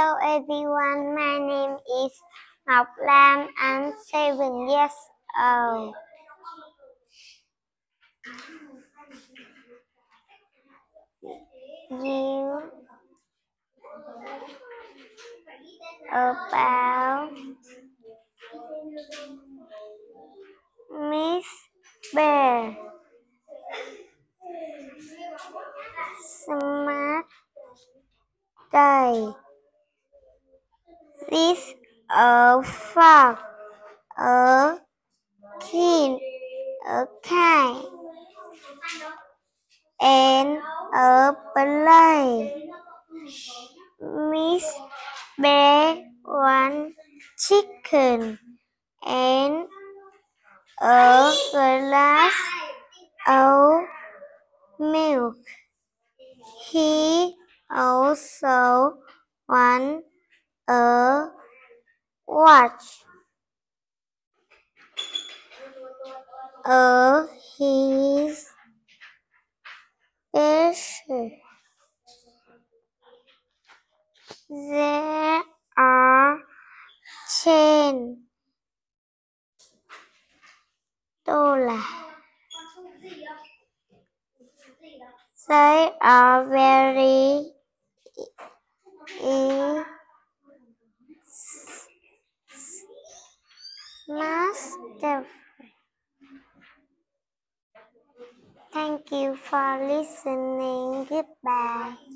Hello everyone, my name is Ngọc Lam. I'm 7 years old. You about Miss Bear Smart Day. This a frog, a king, a kite, and a play. Miss Bear one chicken and a glass of milk. He also won a watch. His picture. There are 10 dollars. They are very expensive. Thank you for listening. Goodbye.